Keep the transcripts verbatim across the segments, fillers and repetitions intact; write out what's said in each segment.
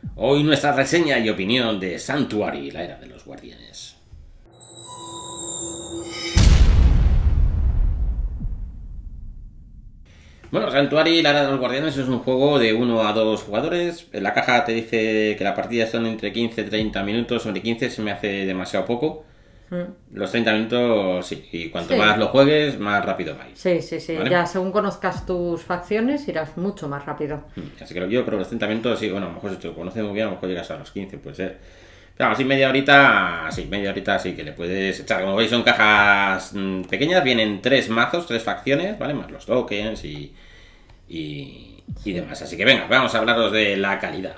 Hoy nuestra reseña y opinión de Sanctuary, la era de los guardianes. Bueno, Sanctuary, la era de los guardianes es un juego de uno a dos jugadores. En la caja te dice que las partidas son entre quince y treinta minutos, sobre quince se me hace demasiado poco. Mm. Los treinta minutos, sí, y cuanto sí. más lo juegues, más rápido vais. Sí, sí, sí, ¿vale? Ya según conozcas tus facciones irás mucho más rápido. Así que yo creo que los treinta minutos, sí, bueno, a lo mejor si te lo conoces muy bien, a lo mejor llegas a los quince, puede ser. Pero así media horita, sí, media horita sí que le puedes echar. Como veis son cajas mmm, pequeñas, vienen tres mazos, tres facciones, ¿vale? Más los tokens y, y, y demás. Así que venga, vamos a hablaros de la calidad.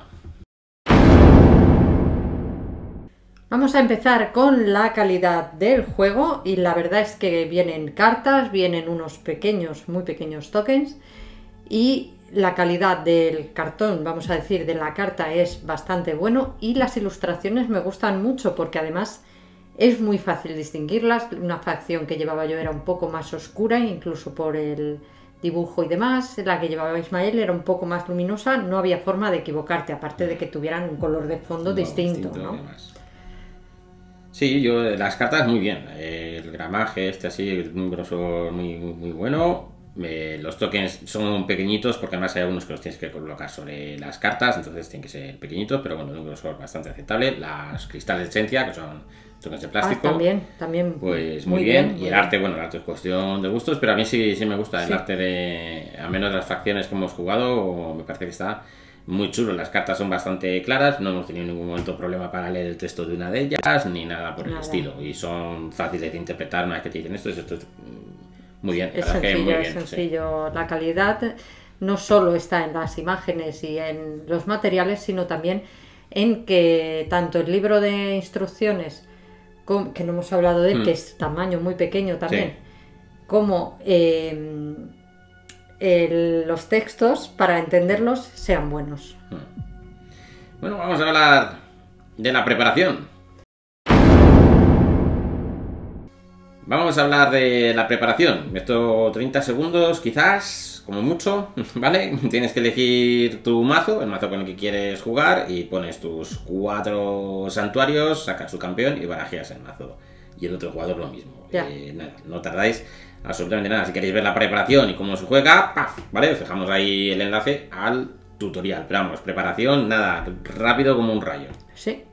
Vamos a empezar con la calidad del juego y la verdad es que vienen cartas, vienen unos pequeños, muy pequeños tokens y la calidad del cartón, vamos a decir, de la carta es bastante bueno y las ilustraciones me gustan mucho porque además es muy fácil distinguirlas. Una facción que llevaba yo era un poco más oscura, incluso por el dibujo y demás. La que llevaba Ismael era un poco más luminosa, no había forma de equivocarte, aparte de que tuvieran un color de fondo no, distinto, distinto, ¿no? Sí, yo las cartas muy bien, el gramaje este así, un grosor muy, muy, muy bueno. Eh, los tokens son pequeñitos porque además hay algunos que los tienes que colocar sobre las cartas, entonces tienen que ser pequeñitos, pero bueno, de un grosor bastante aceptable. Las cristales de esencia, que son tokens de plástico, ah, también, también pues muy, muy bien. bien. Y el arte, bueno, el arte es cuestión de gustos, pero a mí sí, sí me gusta sí. el arte de, al menos de las facciones que hemos jugado, me parece que está muy chulo. Las cartas son bastante claras, no hemos tenido en ningún momento problema para leer el texto de una de ellas, ni nada por nada. el estilo. Y son fáciles de interpretar una vez que te dicen esto, esto es muy bien. Es sencillo, muy bien, es sencillo. Sí. La calidad no solo está en las imágenes y en los materiales, sino también en que tanto el libro de instrucciones, que no hemos hablado de él, hmm. que es tamaño muy pequeño también, sí. como eh, el, los textos, para entenderlos, sean buenos. Bueno, vamos a hablar de la preparación. Vamos a hablar de la preparación. Esto treinta segundos, quizás, como mucho, ¿vale? Tienes que elegir tu mazo, el mazo con el que quieres jugar, y pones tus cuatro santuarios, sacas tu campeón y barajeas el mazo. Y el otro jugador lo mismo. Eh, nada, no tardáis absolutamente nada. Si queréis ver la preparación y cómo se juega, ¡paf! ¿Vale? Os dejamos ahí el enlace al tutorial. Pero vamos, preparación, nada, rápido como un rayo. Sí.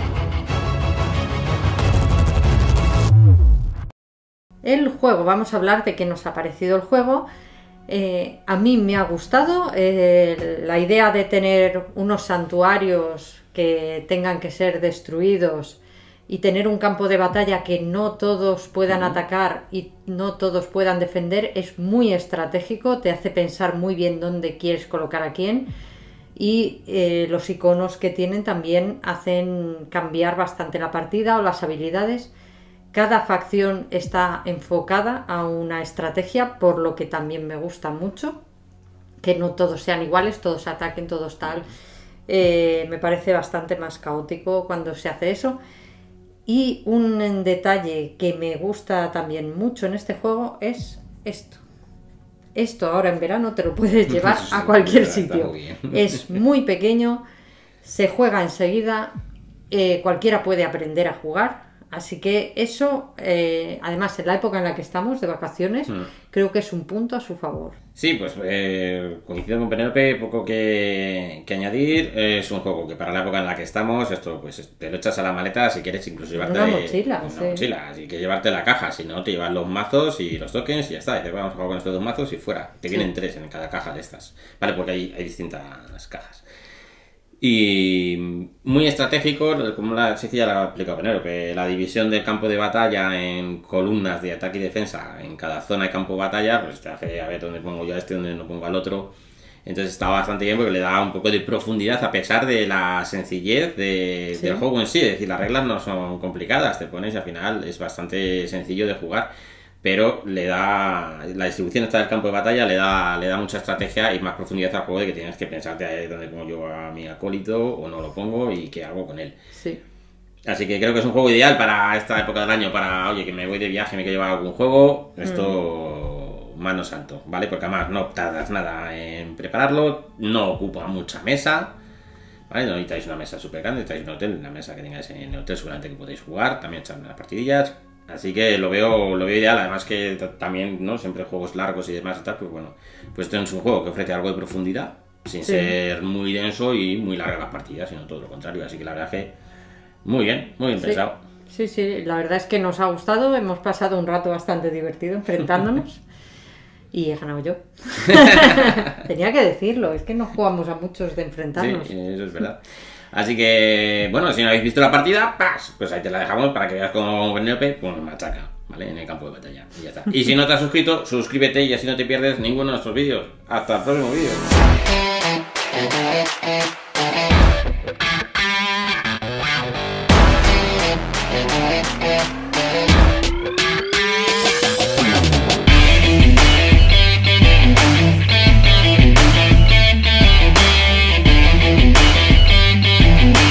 El juego, vamos a hablar de qué nos ha parecido el juego. Eh, a mí me ha gustado eh, la idea de tener unos santuarios que tengan que ser destruidos y tener un campo de batalla que no todos puedan uh-huh. atacar y no todos puedan defender. Es muy estratégico, te hace pensar muy bien dónde quieres colocar a quién, y eh, los iconos que tienen también hacen cambiar bastante la partida o las habilidades. Cada facción está enfocada a una estrategia, por lo que también me gusta mucho que no todos sean iguales, todos ataquen, todos tal. Eh, me parece bastante más caótico cuando se hace eso. Y un detalle que me gusta también mucho en este juego es esto. Esto ahora en verano te lo puedes llevar a cualquier sitio. Es muy pequeño, se juega enseguida, eh, cualquiera puede aprender a jugar. Así que eso, eh, además en la época en la que estamos, de vacaciones, mm. creo que es un punto a su favor. Sí, pues eh, coincido con Penélope, poco que, que añadir. Es un juego que para la época en la que estamos, esto pues te lo echas a la maleta si quieres incluso llevarte una mochila, una sí. mochila, así que llevarte la caja, si no te llevas los mazos y los tokens y ya está. Y te vamos a jugar con estos dos mazos y fuera. Te vienen sí. tres en cada caja de estas, ¿vale? Porque hay, hay distintas cajas. Y muy estratégico, como la sencilla la ha explicado Penélope, la división del campo de batalla en columnas de ataque y defensa en cada zona de campo de batalla, pues te hace a ver dónde pongo yo a este, dónde no pongo al otro. Entonces está bastante bien porque le da un poco de profundidad a pesar de la sencillez de, sí. del juego en sí. Es decir, las reglas no son complicadas, te pones y al final es bastante sencillo de jugar. Pero le da, la distribución esta del campo de batalla le da, le da mucha estrategia y más profundidad al juego, de que tienes que pensarte ahí dónde pongo yo a mi acólito o no lo pongo y qué hago con él. Sí. Así que creo que es un juego ideal para esta época del año, para, oye, que me voy de viaje, me quiero llevar algún juego, esto mm. mano santo, ¿vale? Porque además no tardas nada en prepararlo, no ocupa mucha mesa, ¿vale? No necesitáis una mesa súper grande, necesitáis un hotel, una mesa que tengáis en el hotel seguramente que podéis jugar, también echar unas partidillas. Así que lo veo, lo veo ideal, además que también, ¿no? Siempre juegos largos y demás y tal, pues bueno, pues esto es un juego que ofrece algo de profundidad, sin sí. ser muy denso y muy largas las partidas, sino todo lo contrario. Así que la verdad que muy bien, muy bien sí. pensado. Sí, sí, la verdad es que nos ha gustado, hemos pasado un rato bastante divertido enfrentándonos y he ganado yo. Tenía que decirlo, es que no jugamos a muchos de enfrentarnos. Sí, eso es verdad. Así que, bueno, si no habéis visto la partida, pues ahí te la dejamos para que veas cómo Penélope pues machaca, ¿vale? En el campo de batalla. Y ya está. Y si no te has suscrito, suscríbete y así no te pierdes ninguno de nuestros vídeos. Hasta el próximo vídeo.